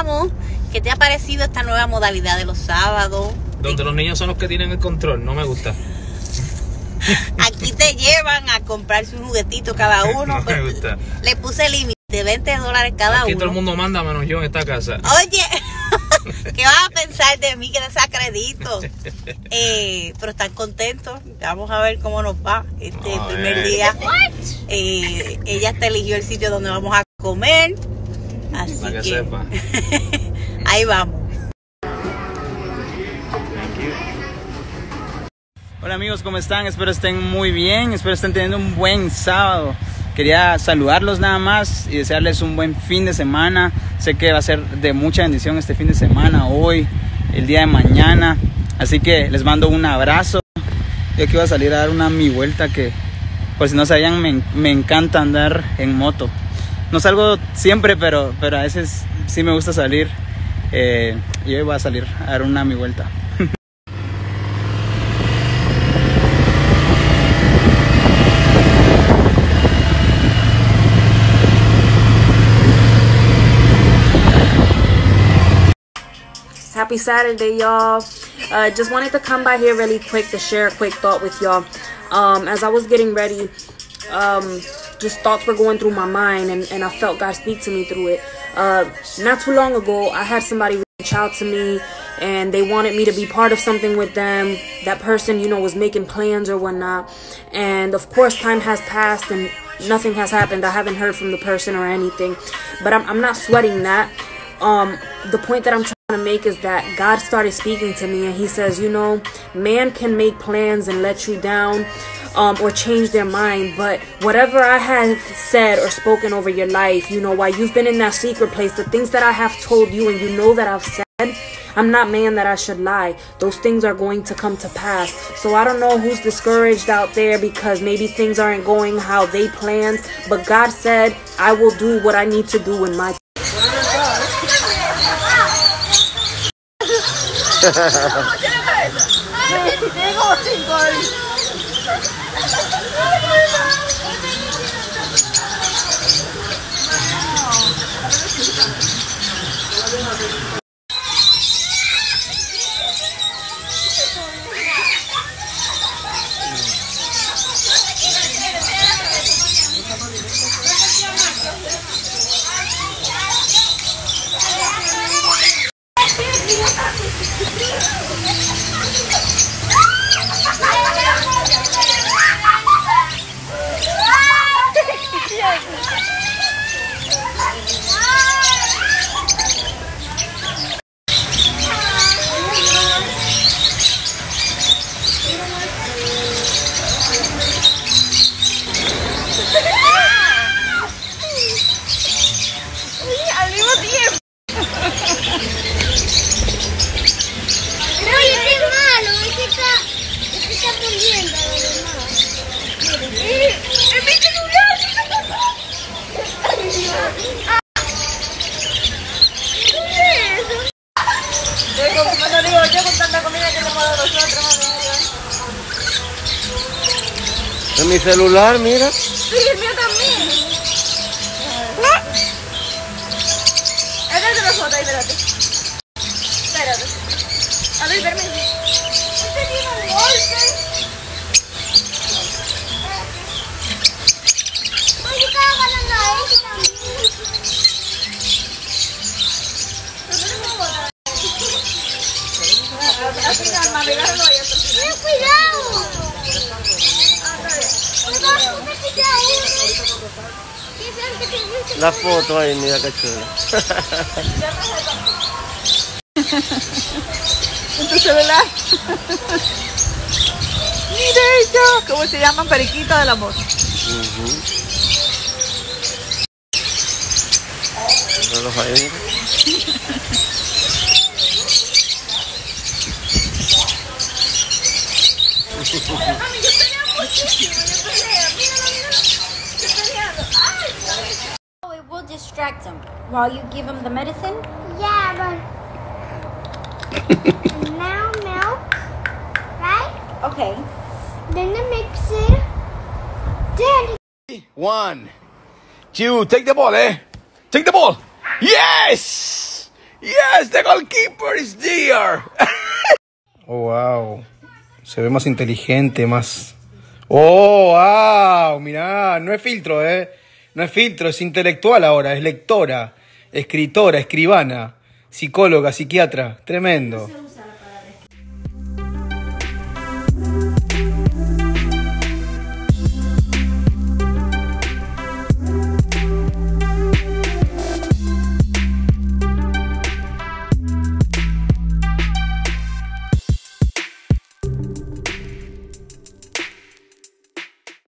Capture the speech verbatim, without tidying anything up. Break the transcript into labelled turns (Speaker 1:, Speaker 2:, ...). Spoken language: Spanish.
Speaker 1: estamos. ¿Qué te ha parecido esta nueva modalidad de los sábados?
Speaker 2: Donde los niños son los que tienen el control, no me gusta.
Speaker 1: Aquí te llevan a comprarse un juguetito cada uno.
Speaker 2: No me gusta.
Speaker 1: Le puse límite, veinte dólares cada
Speaker 2: Aquí
Speaker 1: uno.
Speaker 2: todo el mundo manda menos yo en esta casa.
Speaker 1: Oye, ¿qué vas a pensar de mí que desacredito? Eh, pero están contentos. Vamos a ver cómo nos va este
Speaker 2: A
Speaker 1: primer
Speaker 2: ver.
Speaker 1: día. Eh, ella hasta eligió el sitio donde vamos a comer. Así
Speaker 2: Para que
Speaker 1: que
Speaker 2: sepa.
Speaker 1: ahí vamos.
Speaker 3: Hola amigos, ¿cómo están? Espero estén muy bien, espero estén teniendo un buen sábado. Quería saludarlos nada más y desearles un buen fin de semana. Sé que va a ser de mucha bendición este fin de semana, hoy, el día de mañana. Así que les mando un abrazo. Yo aquí voy a salir a dar una mi vuelta que, por si no sabían, me, me encanta andar en moto. No salgo siempre, pero, pero a veces sí me gusta salir. Eh, y hoy voy a salir a dar una mi vuelta.
Speaker 4: Happy Saturday, y'all. Uh, just wanted to come by here really quick to share a quick thought with y'all. Um, as I was getting ready, um, just thoughts were going through my mind, and, and I felt God speak to me through it. Uh, not too long ago, I had somebody reach out to me, and they wanted me to be part of something with them. That person, you know, was making plans or whatnot. And of course, time has passed, and nothing has happened. I haven't heard from the person or anything. But I'm, I'm not sweating that. Um, the point that I'm trying to make is that God started speaking to me, and he says, you know, man can make plans and let you down, um, or change their mind, but whatever I have said or spoken over your life, you know, while you've been in that secret place, the things that I have told you and you know that I've said, I'm not man that I should lie. Those things are going to come to pass. So I don't know who's discouraged out there because maybe things aren't going how they planned, but God said, I will do what I need to do in my
Speaker 5: En mi celular, mira.
Speaker 6: Sí, el mío también. Esta es de las fotos, espérate. Espérate. A ver, permiso. Este tiene un golpe. Oye, yo estaba ganando a este también. Al final, mami, agárralo ahí. Ten cuidado.
Speaker 5: La foto ahí, mira qué chula.
Speaker 6: En tu celular. Mira eso. ¿Cómo se llaman? Periquito del amor.
Speaker 5: Uh-huh. Míralos ahí.
Speaker 6: Mami, yo peleo muchísimo. Yo peleo. Míralo, míralo. Estoy peleando. Ay,
Speaker 7: Oh, it will distract them while you give them the medicine.
Speaker 8: Yeah, but now milk, right?
Speaker 7: Okay.
Speaker 8: Then the mix it. Then
Speaker 9: One, two, take the ball, eh? Take the ball. Yes! Yes, the goalkeeper is there. Oh, wow. Se ve más inteligente, más... Oh, wow. Mirá, no es filtro, ¿eh? No es filtro, es intelectual ahora. Es lectora, escritora, escribana, psicóloga, psiquiatra. Tremendo.